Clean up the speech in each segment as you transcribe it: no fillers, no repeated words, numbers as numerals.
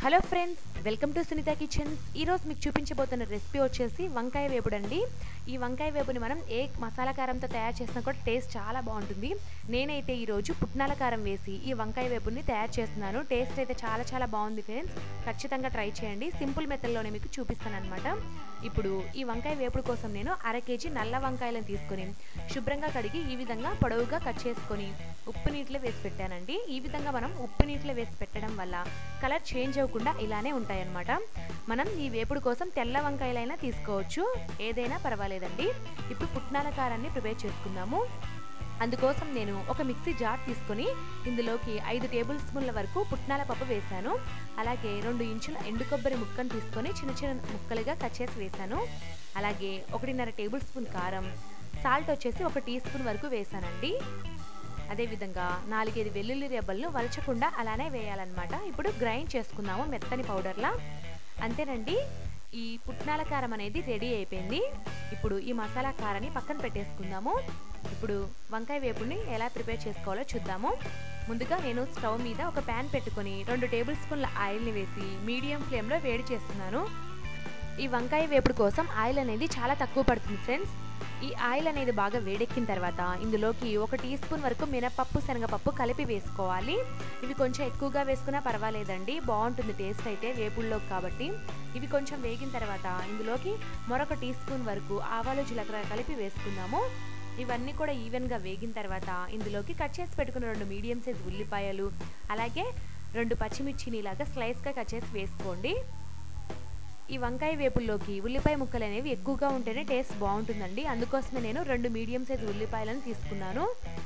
Hello friends, welcome to Sunitha kitchens. ఈరోజు మీకు చూపించబోతున్న recipe వచ్చేసి వంకాయ వేపుడు అండి. ఈ వంకాయ వేపుని మనం ఏ మసాలా కారంతో తయారు చేసినా కూడా టేస్ట్ చాలా బాగుంటుంది. నేనైతే ఈరోజు పుట్నాల కారం వేసి ఈ వంకాయ వేపుని తయారు చేస్తున్నాను. టేస్ట్ అయితే చాలా బాగుంది ఫ్రెండ్స్. ఖచ్చితంగా ట్రై చేయండి. సింపుల్ మెథడ్లోనే మీకు చూపిస్తాను అనమాట. ఇప్పుడు ఈ వంకాయ వేపుడు కోసం నేను 1/2 కేజీ నల్ల వంకాయలను తీసుకొని శుభ్రంగా కడిగి ఈ విధంగా పొడవుగా కట్ చేసుకొని ఉప్పు నీటిలో వేసి పెట్టానండి. ఈ విధంగా మనం ఉప్పు నీటిలో వేసి పెట్టడం వల్ల కలర్ చేంజ్ అవ్వకుండా ఇలానే ఉంటాయన్నమాట. మనం ఈ వేపుడు కోసం తెల్ల వంకాయలైనా తీసుకోవచ్చు, ఏదైనా పర్వాలేదండి. ఇప్పుడు పుట్నాల కారాన్ని ప్రిపేర్ చేసుకుందాము. అందుకోసం నేను ఒక మిక్సీ జార్ తీసుకొని ఇందులోకి 5 టేబుల్ స్పూన్ల వరకు పుట్నాల పప్పు వేశాను. అలాగే 2 ఇంచుల ఎండు కొబ్బరి ముక్కను తీసుకొని చిన్న ముక్కలుగా కట్ చేసి వేశాను. అలాగే 1.5 టేబుల్ స్పూన్ కారం, సాల్ట్ వచ్చేసి 1 టీ స్పూన్ వరకు వేశానండి. అదేవిధంగా 4-5 వెల్లుల్లి రెబ్బలను వలచకుండా అలానే వేయాలన్నమాట. ఇప్పుడు గ్రైండ్ చేసుకుందాము మెత్తని పౌడర్లా. అంతేనండి, ఈ పుట్నాల కారం అనేది రెడీ అయిపోయింది. ఇప్పుడు ఈ మసాలా కారాన్ని పక్కన పెట్టేసుకుందాము. ఇప్పుడు వంకాయ వేపుడిని ఎలా ప్రిపేర్ చేసుకోవాలో చూద్దాము. ముందుగా నేను స్టవ్ మీద ఒక ప్యాన్ పెట్టుకొని 2 టేబుల్ స్పూన్ల ఆయిల్ని వేసి మీడియం ఫ్లేమ్లో వేడి చేస్తున్నాను. ఈ వంకాయ వేపుడు కోసం ఆయిల్ అనేది చాలా తక్కువ పడుతుంది ఫ్రెండ్స్. ఈ ఆయిల్ అనేది బాగా వేడెక్కిన తర్వాత ఇందులోకి 1 టీ స్పూన్ వరకు మినపప్పు, శనగపప్పు కలిపి వేసుకోవాలి. ఇవి కొంచెం ఎక్కువగా వేసుకున్నా పర్వాలేదండి, బాగుంటుంది టేస్ట్ అయితే వేపుల్లో కాబట్టి. ఇవి కొంచెం వేగిన తర్వాత ఇందులోకి మరొక టీ స్పూన్ వరకు ఆవాలు, జీలకర్ర కలిపి వేసుకుందాము. ఇవన్నీ కూడా ఈవెన్గా వేగిన తర్వాత ఇందులోకి కట్ చేసి పెట్టుకున్న 2 మీడియం సైజ్ ఉల్లిపాయలు, అలాగే 2 పచ్చిమిర్చిని ఇలాగా స్లైస్గా కట్ చేసి వేసుకోండి. ఈ వంకాయ వేపుల్లోకి ఉల్లిపాయ ముక్కలు అనేవి ఎక్కువగా ఉంటేనే టేస్ట్ బాగుంటుందండి. అందుకోసమే నేను 2 మీడియం సైజ్ ఉల్లిపాయలను తీసుకున్నాను.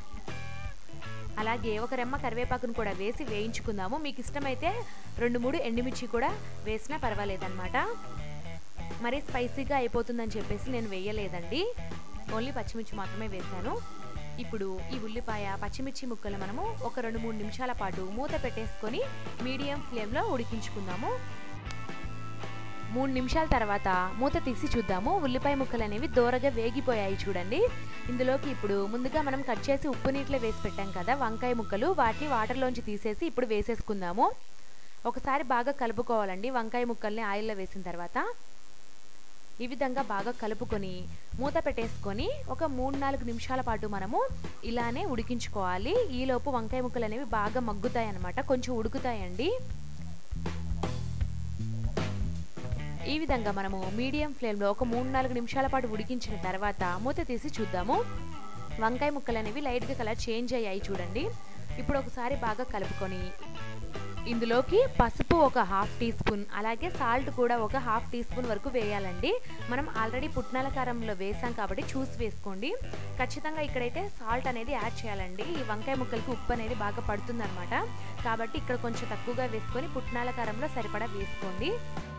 అలాగే 1 రెమ్మ కరివేపాకును కూడా వేసి వేయించుకుందాము. మీకు ఇష్టమైతే 2-3 ఎండుమిర్చి కూడా వేసినా పర్వాలేదన్నమాట. మరీ స్పైసీగా అయిపోతుందని చెప్పేసి నేను వేయలేదండి, ఓన్లీ పచ్చిమిర్చి మాత్రమే వేశాను. ఇప్పుడు ఈ ఉల్లిపాయ, పచ్చిమిర్చి ముక్కలు మనము ఒక 2-3 నిమిషాల పాటు మూత పెట్టేసుకొని మీడియం ఫ్లేమ్లో ఉడికించుకుందాము. 3 నిమిషాల తర్వాత మూత తీసి చూద్దాము. ఉల్లిపాయ ముక్కలు అనేవి దోరగా వేగిపోయాయి చూడండి. ఇందులోకి ఇప్పుడు ముందుగా మనం కట్ చేసి ఉప్పు నీటిలో వేసి పెట్టాం కదా వంకాయ ముక్కలు, వాటిని వాటర్లోంచి తీసేసి ఇప్పుడు వేసేసుకుందాము. ఒకసారి బాగా కలుపుకోవాలండి. వంకాయ ముక్కల్ని ఆయిల్లో వేసిన తర్వాత ఈ విధంగా బాగా కలుపుకొని మూత పెట్టేసుకొని ఒక 3-4 నిమిషాల పాటు మనము ఇలానే ఉడికించుకోవాలి. ఈలోపు వంకాయ ముక్కలు అనేవి బాగా మగ్గుతాయి అన్నమాట, కొంచెం ఉడుకుతాయండి. ఈ విధంగా మనము మీడియం ఫ్లేమ్లో ఒక 3-4 నిమిషాల పాటు ఉడికించిన తర్వాత మూత తీసి చూద్దాము. వంకాయ ముక్కలు అనేవి లైట్గా కలర్ చేంజ్ అయ్యాయి చూడండి. ఇప్పుడు ఒకసారి బాగా కలుపుకొని ఇందులోకి పసుపు ఒక 1/2 టీ స్పూన్, అలాగే సాల్ట్ కూడా ఒక 1/2 టీ స్పూన్ వరకు వేయాలండి. మనం ఆల్రెడీ పుట్నాల కారంలో వేసాం కాబట్టి చూసి వేసుకోండి. ఖచ్చితంగా ఇక్కడైతే సాల్ట్ అనేది యాడ్ చేయాలండి. ఈ వంకాయ ముక్కలకి ఉప్పు అనేది బాగా పడుతుంది అనమాట. కాబట్టి ఇక్కడ కొంచెం తక్కువగా వేసుకొని పుట్నాల కారంలో సరిపడా వేసుకోండి.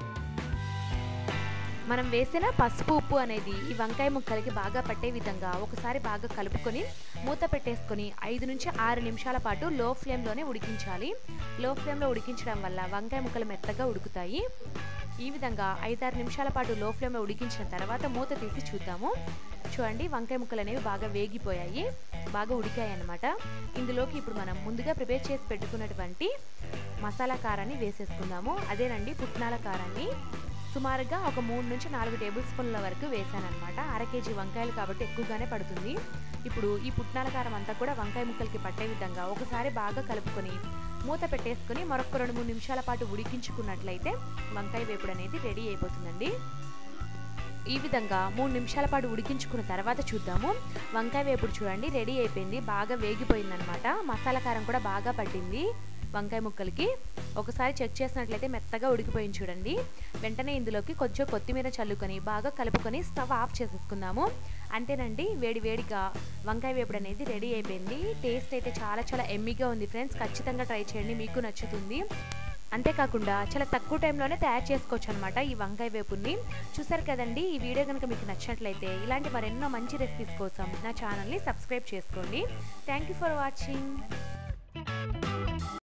మనం వేసిన పసుపు, ఉప్పు అనేది ఈ వంకాయ ముక్కలకి బాగా పట్టే విధంగా ఒకసారి బాగా కలుపుకొని మూత పెట్టేసుకొని 5-6 నిమిషాల పాటు లో ఫ్లేమ్లోనే ఉడికించాలి. లో ఫ్లేమ్లో ఉడికించడం వల్ల వంకాయ ముక్కలు మెత్తగా ఉడుకుతాయి. ఈ విధంగా 5-6 నిమిషాల పాటు లో ఫ్లేమ్లో ఉడికించిన తర్వాత మూత తీసి చూద్దాము. చూడండి, వంకాయ ముక్కలు అనేవి బాగా వేగిపోయాయి, బాగా ఉడికాయి అన్నమాట. ఇందులోకి ఇప్పుడు మనం ముందుగా ప్రిపేర్ చేసి పెట్టుకున్నటువంటి మసాలా కారాన్ని వేసేసుకుందాము. అదేనండి పుట్నాల కారాన్ని. సుమారుగా ఒక 3-4 టేబుల్ స్పూన్ల వరకు వేసానమాట. 1/2 కేజీ వంకాయలు కాబట్టి ఎక్కువగానే పడుతుంది. ఇప్పుడు ఈ పుట్నాల కారం అంతా కూడా వంకాయ ముక్కలకి పట్టే విధంగా ఒకసారి బాగా కలుపుకొని మూత పెట్టేసుకొని మరొక 2-3 నిమిషాల పాటు ఉడికించుకున్నట్లయితే వంకాయ వేపుడు అనేది రెడీ అయిపోతుందండి. ఈ విధంగా 3 నిమిషాల పాటు ఉడికించుకున్న తర్వాత చూద్దాము. వంకాయ వేపుడు చూడండి రెడీ అయిపోయింది, బాగా వేగిపోయిందనమాట. మసాలా కారం కూడా బాగా పట్టింది వంకాయ ముక్కలకి. ఒకసారి చెక్ చేసినట్లయితే మెత్తగా ఉడికిపోయింది చూడండి. వెంటనే ఇందులోకి కొంచెం కొత్తిమీర చల్లుకొని బాగా కలుపుకొని స్టవ్ ఆఫ్ చేసేసుకుందాము. అంతేనండి, వేడిగా వంకాయ వేపుడు అనేది రెడీ అయిపోయింది. టేస్ట్ అయితే చాలా ఎమ్మీగా ఉంది ఫ్రెండ్స్. ఖచ్చితంగా ట్రై చేయండి, మీకు నచ్చుతుంది. అంతేకాకుండా చాలా తక్కువ టైంలోనే తయారు చేసుకోవచ్చు అనమాట ఈ వంకాయ వేపుని. చూసారు కదండి, ఈ వీడియో కనుక మీకు నచ్చినట్లయితే ఇలాంటి మరెన్నో మంచి రెసిపీస్ కోసం నా ఛానల్ని సబ్స్క్రైబ్ చేసుకోండి. Thank you for watching.